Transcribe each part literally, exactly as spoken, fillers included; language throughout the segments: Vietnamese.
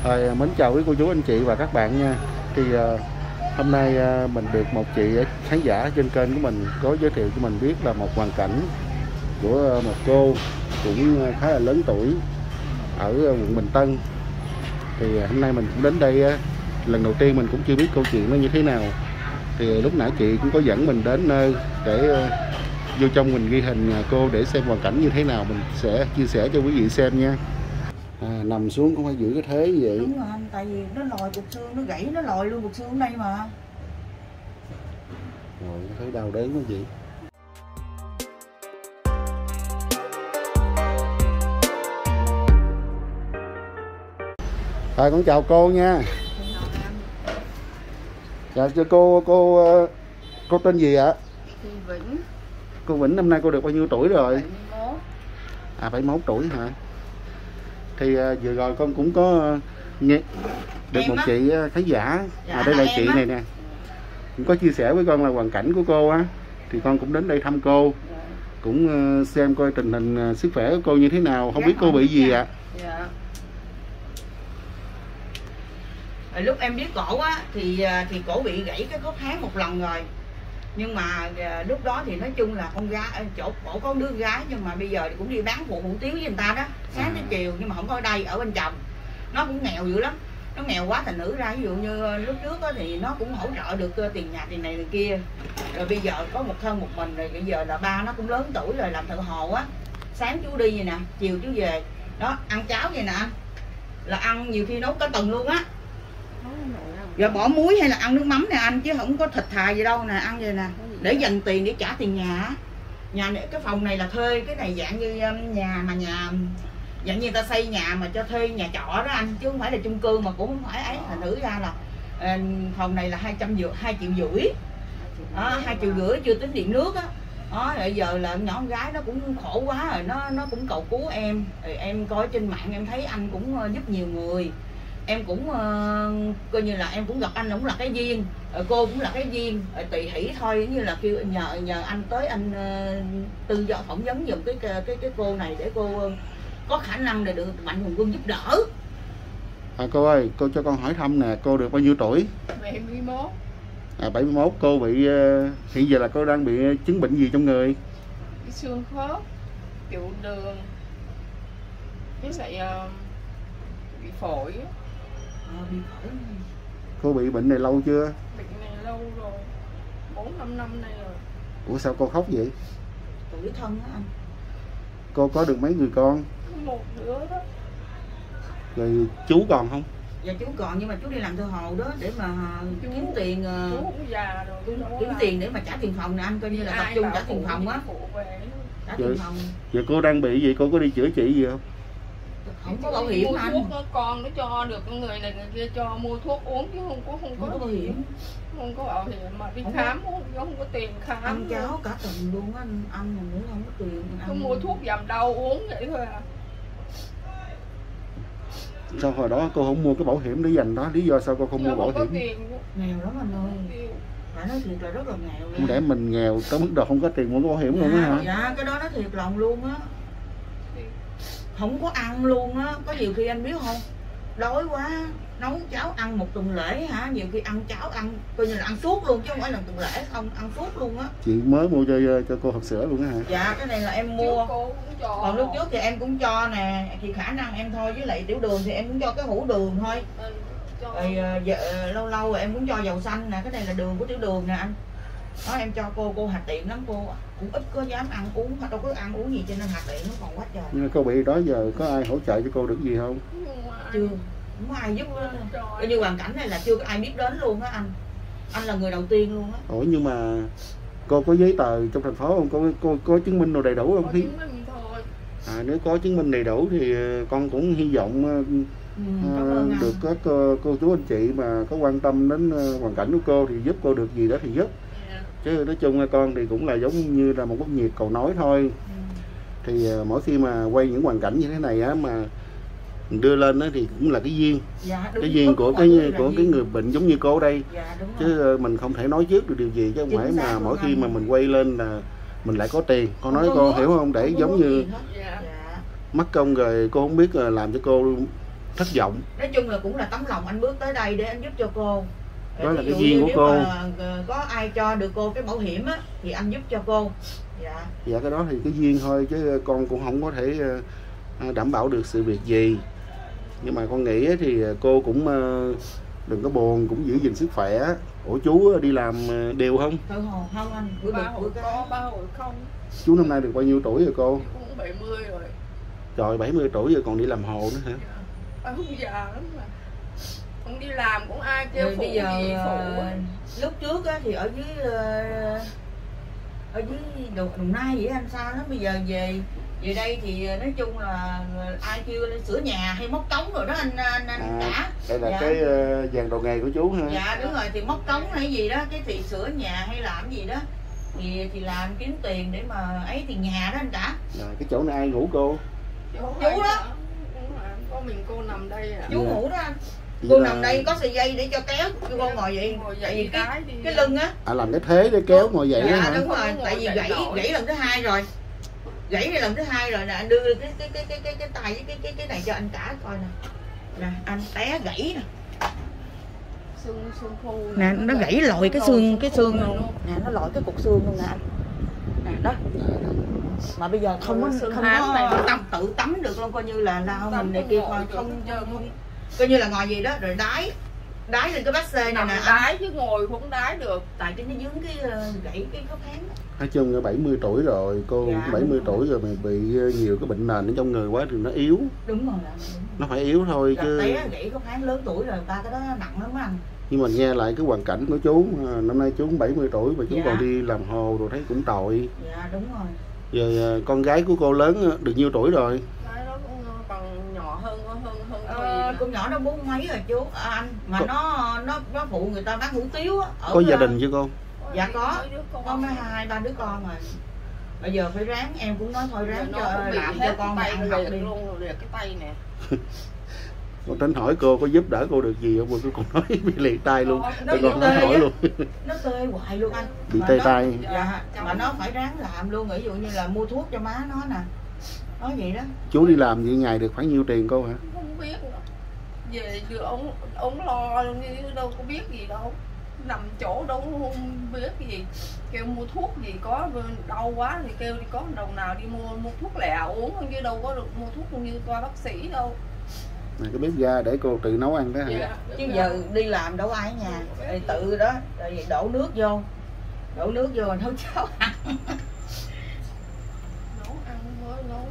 Rồi, mến chào quý cô chú anh chị và các bạn nha. Thì uh, hôm nay uh, mình được một chị khán giả trên kênh của mình có giới thiệu cho mình biết là một hoàn cảnh của uh, một cô cũng khá là lớn tuổi ở quận Bình Tân. Thì uh, hôm nay mình cũng đến đây, uh, lần đầu tiên mình cũng chưa biết câu chuyện nó như thế nào. Thì uh, lúc nãy chị cũng có dẫn mình đến nơi để uh, vô trong mình ghi hình nhà cô để xem hoàn cảnh như thế nào, mình sẽ chia sẻ cho quý vị xem nha. À, nằm xuống cũng phải giữ cái thế vậy. Đúng rồi anh, tại vì nó lòi cục xương, nó gãy, nó lòi luôn cục xương ở đây mà. Rồi, thấy đau đớn quá chị. Rồi, con chào cô nha. Chào cho cô, cô cô tên gì ạ? Thì Vĩnh. Cô Vĩnh năm nay cô được bao nhiêu tuổi rồi? bảy mươi mốt. À, bảy mươi mốt tuổi hả? Thì uh, vừa rồi con cũng có uh, nghe được em một á. Chị uh, khán giả, dạ, à đây là, là chị á. Này nè, cũng có chia sẻ với con là hoàn cảnh của cô á, thì con cũng đến đây thăm cô, dạ. Cũng uh, xem coi tình hình uh, sức khỏe của cô như thế nào, không dạ, biết cô bị gì ạ? Dạ. Rồi lúc em biết cổ á thì thì cổ bị gãy cái khớp háng một lần rồi. Nhưng mà uh, lúc đó thì nói chung là con gái, chỗ cổ có đứa gái nhưng mà bây giờ thì cũng đi bán phụ hủ tiếu với người ta đó, sáng tới chiều, nhưng mà không có ở đây, ở bên chồng. Nó cũng nghèo dữ lắm, nó nghèo quá thành nữ ra, ví dụ như lúc trước đó thì nó cũng hỗ trợ được tiền nhà tiền này tiền kia. Rồi bây giờ có một thân một mình rồi, bây giờ là ba nó cũng lớn tuổi rồi, làm thợ hồ á. Sáng chú đi vậy nè, chiều chú về. Đó, ăn cháo vậy nè anh, là ăn nhiều khi nấu cả tuần luôn á. Giờ bỏ muối hay là ăn nước mắm nè anh, chứ không có thịt thà gì đâu nè, ăn vậy nè, để dành tiền để trả tiền nhà. Nhà này, cái phòng này là thuê, cái này dạng như nhà mà nhà dạng như người ta xây nhà mà cho thuê nhà trọ đó anh, chứ không phải là chung cư mà cũng không phải ấy. Thành thử ra là uh, phòng này là hai trăm triệu, hai triệu rưỡi, đó, hai triệu rưỡi chưa tính điện nước á. Đó, bây giờ là nhỏ con gái nó cũng khổ quá rồi, nó nó cũng cầu cứu em. Rồi em coi trên mạng em thấy anh cũng uh, giúp nhiều người, em cũng uh, coi như là em cũng gặp anh cũng là cái duyên, uh, cô cũng là cái duyên, uh, tùy hỷ thôi, như là kêu nhờ nhờ anh tới anh uh, tư do phỏng vấn giùm cái cái cái cô này để cô uh, có khả năng để được mạnh thường quân giúp đỡ. À, cô ơi, cô cho con hỏi thăm nè, cô được bao nhiêu tuổi? bảy mươi mốt. À, bảy mươi mốt. Cô bị uh, hiện giờ là cô đang bị chứng bệnh gì trong người? Cái xương khớp, tiểu đường, với lại uh, bị phổi. À, bị phổi. Cô bị bệnh này lâu chưa? Bệnh này lâu rồi, bốn năm năm nay rồi. Ủa sao cô khóc vậy? Tuổi thân á anh. Cô có được mấy người con? Một đứa đó. Rồi chú còn không? Dạ chú còn, nhưng mà chú đi làm thợ hồ đó để mà chú, kiếm tiền. Chú cũng già rồi, chú kiếm làm. Tiền để mà trả tiền phòng nè anh, coi như là tập trung trả tiền phòng á. Trả tiền phòng. Giờ cô đang bị gì, cô có đi chữa trị gì không? Không có bảo hiểm anh. Mua thuốc con nó cho được, người này người kia cho mua thuốc uống chứ không có không có, không có bảo hiểm. Không có bảo hiểm mà đi không khám không, không có tiền khám. Ăn cháo cả tuần luôn anh, ăn mà nữa không có tiền. Cứ mua thuốc giảm đau uống vậy thôi à. Sao hồi đó cô không mua cái bảo hiểm để dành đó, lý do sao cô không Giờ mua bảo hiểm? Tiền. Nghèo lắm anh ơi. Phải nói thiệt là rất là nghèo luôn. Không để mình nghèo tới mức độ không có tiền mua cái bảo hiểm dạ, luôn á hả? Dạ, cái đó nó thiệt lòng luôn á. Không có ăn luôn á, có nhiều khi anh biết không, đói quá nấu cháo ăn một tuần lễ hả, nhiều khi ăn cháo ăn coi như là ăn suốt luôn chứ không phải là tuần lễ không, ăn suốt luôn á. Chị mới mua cho cho cô hộp sữa luôn á hả? Dạ, cái này là em mua. Còn lúc trước thì em cũng cho nè, thì khả năng em thôi, với lại tiểu đường thì em cũng cho cái hũ đường thôi. Rồi giờ, lâu lâu rồi em cũng cho dầu xanh nè, cái này là đường của tiểu đường nè anh. Đó, em cho cô, cô hạt tiệm lắm, cô cũng ít có dám ăn uống, đâu có ăn uống gì cho nên hạt tiệm nó còn quá trời. Nhưng mà cô bị đó giờ có ai hỗ trợ cho cô được gì không? Chưa, không có ai giúp. Coi như hoàn cảnh này là chưa có ai biết đến luôn á anh. Anh là người đầu tiên luôn á. Ủa nhưng mà cô có giấy tờ trong thành phố không? Cô cô có chứng minh đồ đầy đủ không? Có chứng minh thôi. À, nếu có chứng minh đầy đủ thì con cũng hy vọng ừ, uh, được các uh, cô chú anh chị mà có quan tâm đến uh, hoàn cảnh của cô thì giúp cô được gì đó thì giúp. Yeah. Chứ nói chung con thì cũng là giống như là một bút nhiệt cầu nối thôi. Ừ. Thì uh, mỗi khi mà quay những hoàn cảnh như thế này á mà đưa lên đó thì cũng là cái duyên. Dạ, cái duyên của cái của cái người bệnh giống như cô đây. Dạ, chứ mình không thể nói trước được điều gì, chứ không phải mà mỗi khi mà mình quay lên là mình lại có tiền. Con nói cô hiểu không, để giống như mất công rồi cô không biết làm cho cô thất vọng. Nói chung là cũng là tấm lòng anh bước tới đây để anh giúp cho cô. Đó là Ví cái dụ duyên như của nếu cô. mà có ai cho được cô cái bảo hiểm á thì anh giúp cho cô. Dạ. Dạ cái đó thì cái duyên thôi chứ con cũng không có thể đảm bảo được sự việc gì. Nhưng mà con nghĩ thì cô cũng đừng có buồn, cũng giữ gìn sức khỏe. Ủa chú đi làm đều không? Không, không anh, bữa ba được hồi bữa có, ba hồi không. Chú năm nay được bao nhiêu tuổi rồi cô? Cũng bảy mươi rồi. Trời, bảy mươi tuổi rồi còn đi làm hồ nữa hả? Ba hút già lắm mà. Không đi làm cũng ai kêu phụ bây giờ gì phụ. lúc trước á, thì ở dưới ở dưới Đồng Nai vậy anh sao đó, bây giờ về về đây thì nói chung là ai kêu lên sửa nhà hay móc cống rồi đó anh anh, anh à, cả. Đây là dạ. cái uh, dàn đồ nghề của chú ha. Dạ đúng rồi, thì móc cống hay gì đó, cái thì sửa nhà hay làm gì đó thì thì làm kiếm tiền để mà ấy tiền nhà đó anh cả. À, cái chỗ này ai ngủ cô? Chú, chú đó. Có mình cô nằm đây à. Chú dạ. ngủ đó anh. Vậy Cô là... nằm đây có sợi dây để cho kéo cho con ngồi vậy. Ngồi Tại vì cái, đi cái lưng á. À làm cái thế để kéo ngồi dậy dạ, đó hả? Đúng rồi, tại vì gãy gãy lần thứ hai rồi. Gãy này lần thứ hai rồi nè, anh đưa cái cái cái cái cái cái tay với cái cái cái này cho anh cả coi nè. Nè, anh té gãy nè. Xương xương khô. Nè, nó gãy lòi cái xương cái xương luôn. Nè, nó lòi cái cục xương luôn nè anh. Nè đó. Mà bây giờ không có không có tâm tự tắm được luôn, coi như là lao mình này kia coi không không coi như là ngồi gì đó rồi đái đái lên cái bát xê này nè, đái chứ ngồi cũng đái được, tại cái nó dướng cái gãy cái khớp háng. Nói chung là bảy mươi tuổi rồi, cô dạ, bảy mươi tuổi rồi mà bị nhiều cái bệnh nền ở trong người quá thì nó yếu. Đúng rồi, đúng. Nó phải yếu thôi chứ. Té gãy khớp háng lớn tuổi rồi ta, cái đó nặng lắm anh. Nhưng mà nghe lại cái hoàn cảnh của chú, năm nay chú cũng bảy mươi tuổi mà chú dạ. còn đi làm hồ rồi thấy cũng tội. Dạ đúng rồi. Giờ con gái của cô lớn được nhiêu tuổi rồi? Gái đó cũng còn nhỏ hơn hơn hơn ờ, con nhỏ nó bốn mấy rồi chú à, anh mà có... nó nó nó phụ người ta bán hủ tiếu á. Có gia đình chưa cô? Dạ có, có mấy hai ba đứa con rồi. Bây giờ phải ráng, em cũng nói thôi ráng cho làm cho con mà ăn học đi luôn rồi cái tay nè. Con tính hỏi cô có giúp đỡ cô được gì không mà cô còn nói bị liệt tay luôn. Nó còn nói hỏi luôn. Nó tê hoài luôn anh. Bị tê tay. Dạ, mà nó phải ráng làm luôn, ví dụ như là mua thuốc cho má nó nè. Nói vậy đó. Chú đi làm vậy ngày được khoảng nhiêu tiền cô hả? Không biết nữa. Về được ông ông lo như đâu có biết gì đâu. Nằm chỗ đâu không biết gì, kêu mua thuốc gì có đau quá thì kêu đi có đồng nào đi mua mua thuốc lẹ uống, chứ đâu có được mua thuốc như qua bác sĩ đâu. Này cái bếp ga để cô tự nấu ăn đó hả? Dạ, chứ giờ đi làm đâu ai ở nhà, thì tự đó, rồi đổ nước vô, đổ nước vô rồi nấu cháo ăn. Nấu ăn mới nấu.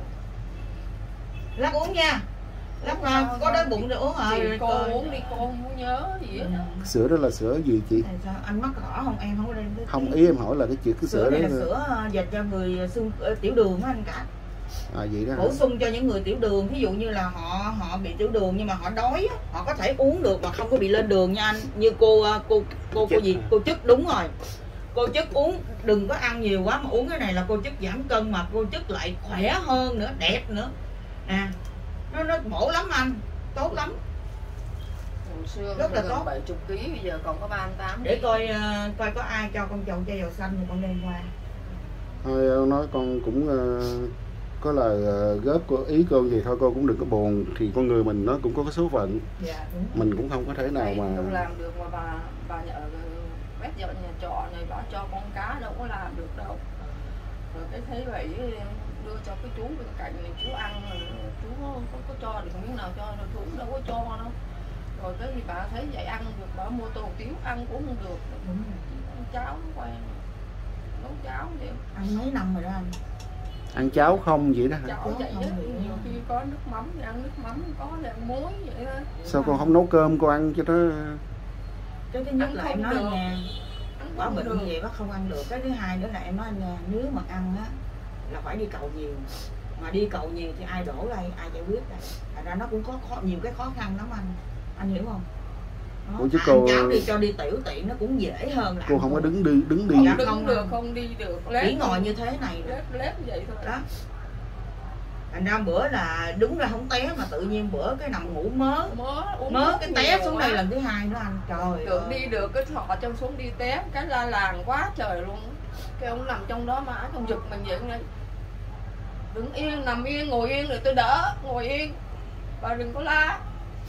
Lát uống nha. Lát nào có đói bụng rồi uống rồi. Cô uống đi, cô không nhớ gì hết. Sữa đó là sữa gì chị? Sao? Anh mắc cỏ không? Em không có đem tới. Không, ý em hỏi là cái chuyện cái sữa, sữa này đó là sữa dành cho người xương tiểu đường đó anh cả. À vậy đó. Bổ sung cho những người tiểu đường, ví dụ như là họ họ bị tiểu đường nhưng mà họ đói, họ có thể uống được mà không có bị lên đường nha anh. Như cô cô cô cô gì? Cô Chức, đúng rồi. Cô Chức uống đừng có ăn nhiều quá mà uống cái này là cô Chức giảm cân mà cô Chức lại khỏe hơn nữa, đẹp nữa. Nè. Nó nó bổ lắm anh, tốt lắm. Hồi xưa rất là tốt. bảy mươi ký bây giờ còn có ba mươi tám. Để coi uh, coi có ai cho con chầu chai dầu xanh thì con đem qua. Thôi nói con cũng uh, có lời uh, góp của ý cô gì thôi, cô cũng đừng có buồn, thì con người mình nó cũng có cái số phận. Dạ, đúng. Mình cũng không có thể nào mà không làm được mà bà bà nhờ quét dọn nhà trọ này bà cho con cá đâu có làm được đâu. Rồi cái thấy vậy đưa cho cái chú bên cạnh này chú ăn rồi chú có, có, có cho được miếng nào cho đâu, chú đâu có cho đâu. Rồi cái gì bà thấy vậy ăn được, bà mua tô tiếu ăn cũng không được. Đúng rồi. Ăn cháo nó quen, nấu cháo vậy. Ăn mấy năm rồi đó anh. Ăn cháo không vậy đó hả? Cháo vậy đó, nhiều khi có nước mắm thì ăn nước mắm, có thì ăn muối vậy đó. Sao con không nấu cơm cô ăn cho nó? Cái thứ nhất là em nói nha, quá bệnh được. như vậy bác không ăn được. Cái thứ hai nữa là em nói nha, nếu mà ăn á là phải đi cầu nhiều, mà đi cầu nhiều thì ai đổ đây, ai giải quyết đây, thành ra nó cũng có khó, nhiều cái khó khăn lắm anh, anh hiểu không? Đó, Ủa chứ ăn cô cháo đi cho đi tiểu tiện nó cũng dễ hơn là cô không có đứng đi đứng đi. Không dạ, đứng không được, đâu. không đi được, chỉ ngồi như thế này lép lép vậy thôi đó. Thành ra bữa là đứng ra không té mà tự nhiên bữa cái nằm ngủ mớ mớ, mớ cái té xuống đây lần thứ hai nữa anh. Trời được ơi. đi được cái thọ trong xuống đi té cái la làng quá trời luôn. Cái ông nằm trong đó mà ông giật mình vậy này, đứng yên, nằm yên, ngồi yên rồi tôi đỡ, ngồi yên bà đừng có la.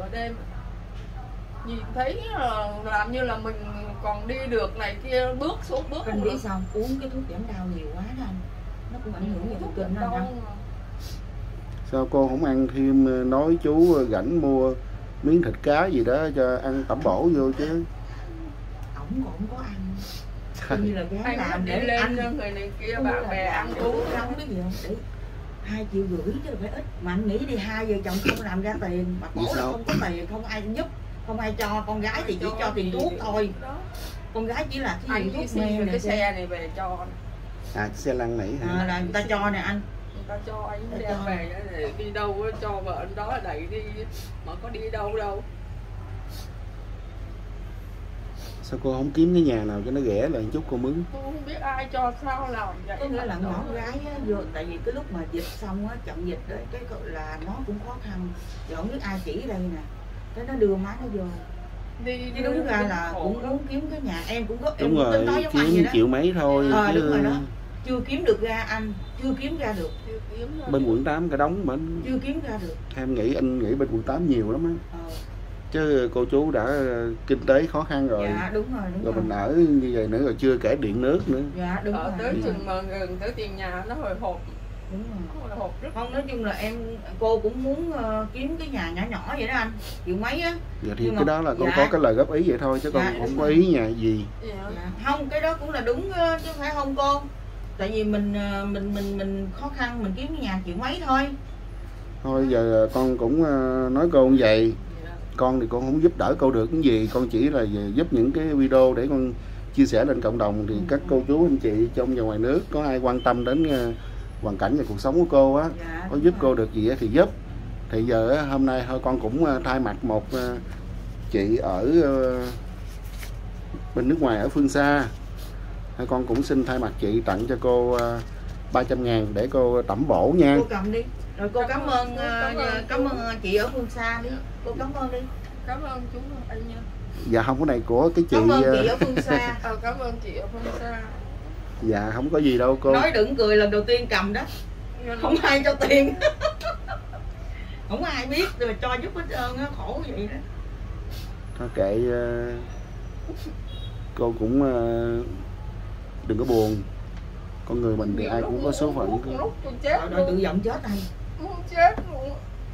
nửa đêm nhìn thấy là làm như là mình còn đi được này kia, bước xuống bước Anh biết sao uống cái thuốc giảm đau nhiều quá đó anh, nó cũng ảnh hưởng vào kinh đó anh. Sao cô không ăn thêm, nói chú rảnh mua miếng thịt cá gì đó cho ăn tẩm bổ vô chứ. Ổng cũng không có ăn, coi như là gái làm để lên ăn cho người này kia bạn bè ăn uống. Không biết gì không, để hai triệu rưỡi chứ phải ít, mà anh nghĩ đi hai vợ chồng không làm ra tiền, mà khổ là không có tiền, không ai giúp, không ai cho. Con gái thì chỉ cho tiền thuốc thôi, con gái chỉ là cái gì thuốc men cái xe này về cho. À xe lăn nãy hả? À, là người ta cho nè anh, người ta cho anh đem về để đi đâu cho vợ anh đó đẩy đi, mà có đi đâu đâu. Sao cô không kiếm cái nhà nào cho nó rẻ lại chút cô mướn? Tôi không biết ai cho sao làm vậy. có nghĩa là nhỏ gái á, vô tại vì cái lúc mà dịch xong á, chậm dịch đấy, cái gọi là nó cũng khó khăn, giờ không biết ai chỉ đây nè, cái nó đưa má nó vô. Đi, chứ đúng ra là cũng muốn kiếm cái nhà, em cũng có em đúng cũng rồi, tính nói giống anh kiếm vậy đó. triệu mấy thôi. Ờ chứ... đúng rồi đó, chưa kiếm được ra anh, chưa kiếm ra được. Chưa kiếm ra bên được. quận tám cái đóng mà anh... chưa kiếm ra được. Em nghĩ anh nghĩ bên quận tám nhiều lắm á. Ờ. Chứ cô chú đã kinh tế khó khăn rồi. Dạ đúng rồi, đúng rồi rồi. mình ở như vậy nữa, rồi chưa kể điện nước nữa. Dạ đúng Ở rồi. tới Đúng chừng rồi. mà gần tới tiền nhà nó hồi hộp. Đúng rồi. Hồi hộp rất. Không, nói chung là em cô cũng muốn uh, kiếm cái nhà nhỏ nhỏ vậy đó anh, triệu mấy á. Dạ thì Nhưng cái mà- đó là con dạ. có cái lời góp ý vậy thôi chứ con Dạ, không đúng có rồi. ý nhà gì. Dạ. Dạ. Không, cái đó cũng là đúng uh, chứ phải không cô? Tại vì mình uh, mình mình mình khó khăn, mình kiếm cái nhà triệu mấy thôi. Thôi giờ con cũng ờ, nói cô như vậy. Dạ. Con thì con không giúp đỡ cô được cái gì, con chỉ là giúp những cái video để con chia sẻ lên cộng đồng. Thì Ừ. các cô chú anh chị trong và ngoài nước có ai quan tâm đến ờ, hoàn cảnh và cuộc sống của cô á, Dạ, có đúng giúp rồi. cô được gì á thì giúp. Thì giờ á, hôm nay thôi con cũng ờ, thay mặt một ờ, chị ở ờ, bên nước ngoài ở phương xa, Thôi con cũng xin thay mặt chị tặng cho cô uh, ba trăm ngàn để cô tẩm bổ nha. Cô cầm đi. Rồi cô cảm ơn Cảm ơn, uh, cảm ơn chị ở phương xa đi. Cô cảm ơn đi. Cảm ơn chú anh nha. Dạ không, cái này của cái chị. Cảm ơn chị uh, ở phương xa. Ờ, cảm ơn chị ở phương xa. Dạ không có gì đâu cô. Nói đừng cười, lần đầu tiên cầm đó. Không ai cho tiền. Không ai biết rồi cho giúp hết trơn á, khổ vậy đó. Thôi kệ, uh, cô cũng uh, đừng có buồn. Con người mình thì ai cũng có số phận. Lúc tôi chết Rồi, rồi tự giận chết anh. muốn chết luôn.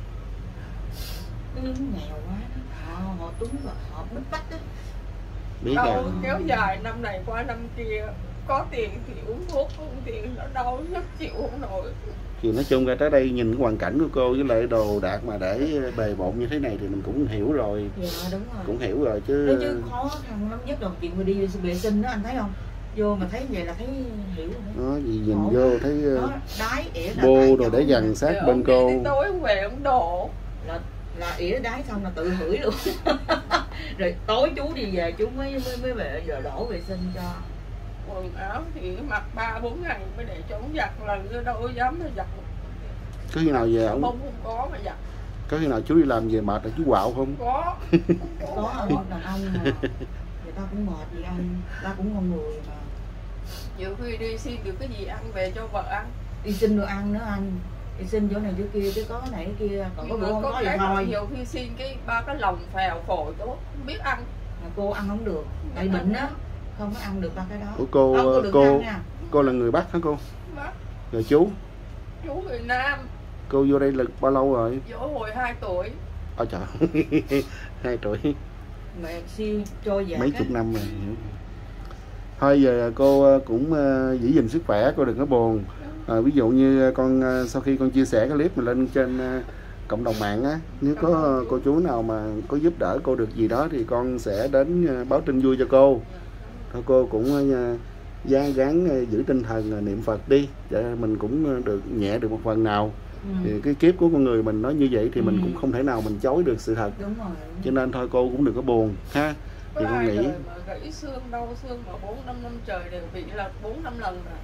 Cái lính nghèo quá đó. Họ, họ túng và họ bức bách đó. Biết Đau rồi. kéo dài năm này qua năm kia. Có tiền thì uống thuốc, không tiền nó đau nhất chịu không nổi. Thì nói chung ra tới đây nhìn cái hoàn cảnh của cô với lại đồ đạc mà để bề bộn như thế này thì mình cũng hiểu rồi. Dạ đúng rồi. Cũng hiểu rồi chứ. Nói chứ khó khăn lắm, nhất là chuyện mà đi vệ sinh đó anh thấy không? Vô mà thấy vậy là thấy hiểu rồi. Nó gì nhìn Khổ vô quá. thấy uh, Đó, đái ỉa là bô tại đồ chỗ để dằn sát Để bên ông cô. đi đến tối ông về ông đổ. là là ỉa đái xong là tự hửi luôn. Rồi tối chú đi về chú mới mới mới về giờ đổ vệ sinh cho. Quần áo thì mặc ba bốn ngày mới để cho ông giặt, lần nữa đâu dám mà giặt. Có khi nào về ông Không không có mà giặt. có khi nào chú đi làm về mệt là chú quạo không? Có. Có ông đàn ông mà người ta cũng mệt gì anh, ta cũng con người mà. Nhiều khi đi xin được cái gì ăn về cho vợ ăn. Đi xin đồ ăn nữa anh, đi xin chỗ này chỗ kia chứ có cái này cái kia, còn có Nhưng bữa mà không có có gì cái thôi. nhiều khi xin cái ba cái lòng phèo phổi tôi không biết ăn. Mà cô ăn không được, tại bệnh á, không có ăn được ba cái đó. Ủa cô Không, cô, đừng cô ăn nha. cô là người Bắc hả cô? Bác, Rồi chú, chú người Nam, cô vô đây là bao lâu rồi? dỗ hồi hai tuổi. Ôi trời. Hai tuổi, Mẹ siêu trôi dạt mấy á. chục năm rồi. Thôi giờ cô cũng uh, giữ gìn sức khỏe, cô đừng có buồn. À, ví dụ như con uh, sau khi con chia sẻ cái clip mình lên trên uh, cộng đồng mạng á, nếu có cô chú nào mà có giúp đỡ cô được gì đó thì con sẽ đến uh, báo tin vui cho cô. Thôi cô cũng uh, gia gắng uh, giữ tinh thần uh, niệm Phật đi để mình cũng uh, được nhẹ được một phần nào. Ừ. Thì cái kiếp của con người mình nó như vậy thì mình Ừ. cũng không thể nào mình chối được sự thật. Đúng rồi. Cho nên thôi cô cũng đừng có buồn ha. Thì Có con ai nghĩ đời mà gãy xương đau xương mà bốn năm năm trời đều bị là bốn năm lần rồi.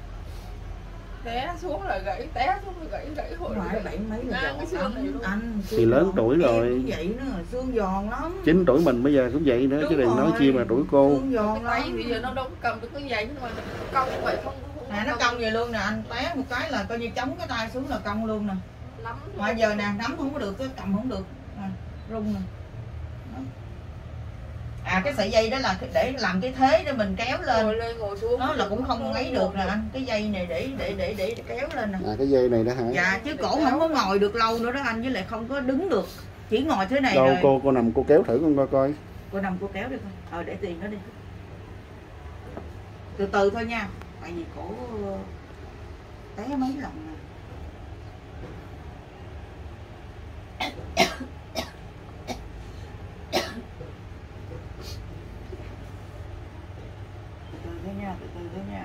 Té xuống là gãy, té xuống là gãy, gãy hồi Phải gãy. bảy mấy là Ngang cái giòn xương này lắm luôn. anh. Thì lớn tuổi rồi. Em cũng vậy nữa, xương giòn lắm. chín tuổi mình bây giờ cũng vậy nữa. Đúng Chứ đừng nói rồi. chi mà tuổi cô. Xương giòn Cái tay lắm. bây giờ nó đâu có cầm được cái giày nhưng mà cong vậy không. không Nè nó cong vậy luôn nè anh, té một cái là coi như chống cái tay xuống là cong luôn nè. lắm. Mà giờ nè nắm không có được, cái cầm không được. Nè. rung nè. À cái sợi dây đó là để làm cái thế để mình kéo lên, ngồi lên ngồi xuống nó là cũng không lấy được nè anh. Cái dây này để để để để kéo lên nè. À cái dây này đó hả? Dạ chứ cổ không có ngồi được lâu nữa đó anh, với lại không có đứng được, chỉ ngồi thế này đâu rồi. cô cô nằm cô kéo thử con coi coi. Cô nằm cô kéo đi con. Ờ để tiền nó đi. Từ từ thôi nha, tại vì cổ té mấy lần nè. Từ từ thôi nha, từ từ thôi nha.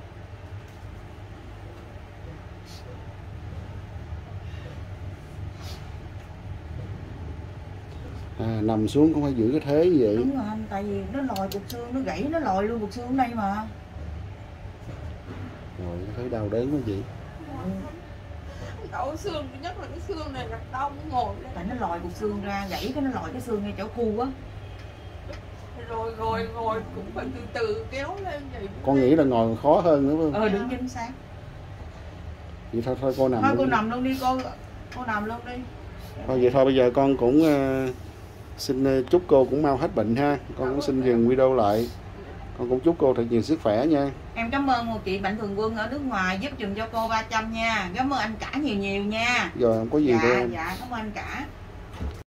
À, nằm xuống cũng phải giữ cái thế như vậy. Đúng rồi anh, tại vì nó lòi cục xương, nó gãy nó lòi luôn cục xương ở đây mà. Rồi thấy đau đớn quá chị. đau xương, nhất là cái xương này là đau ngồi lên. Tại nó lòi cục xương ra, gãy cái nó lòi cái xương ngay chỗ khu á. Rồi ngồi ngồi cũng phải từ từ kéo lên vậy. Con nghĩ là ngồi khó hơn nữa phải không? Ờ đúng chính xác. Vậy thôi thôi cô nằm Thôi luôn cô đi. nằm luôn đi cô. Cô nằm luôn đi. Thôi vậy thôi bây giờ con cũng uh, xin chúc cô cũng mau hết bệnh ha. Con cũng xin dừng video lại. Con cũng chúc cô thật nhiều sức khỏe nha. Em cảm ơn một chị Mạnh Thường Quân ở nước ngoài giúp dùm cho cô ba trăm nha. Cảm ơn anh cả nhiều nhiều nha. Rồi không có gì Dạ đâu em. dạ cảm ơn anh cả.